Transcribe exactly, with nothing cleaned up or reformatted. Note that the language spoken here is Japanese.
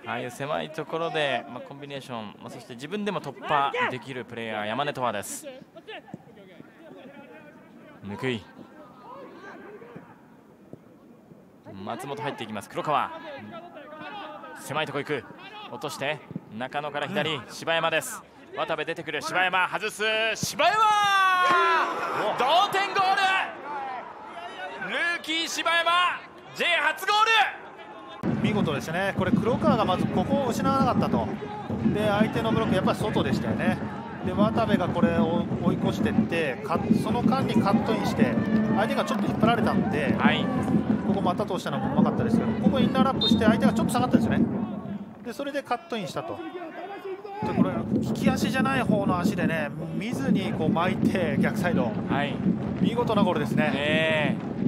ああいう狭いところで、まあ、コンビネーション、まあ、そして自分でも突破できるプレイヤー山根とわです。ぬくい松本入っていきます。黒川狭いとこ行く、落として中野から左、うん、柴山です。渡部出てくる、柴山外す、柴山同点ゴール、ルーキー柴山 J 初ゴール、 見事ですね。これ黒川がまずここを失わなかったと。で相手のブロックやっぱり外でしたよね。で渡部がこれを追い越していってその間にカットインして相手がちょっと引っ張られたんで、はい、ここまた通したのもうまかったですけど、ここインナーラップして相手がちょっと下がったんですね。でそれでカットインしたと。でこれ利き足じゃない方の足でね見ずにこう巻いて逆サイド、はい、見事なゴールですね。えー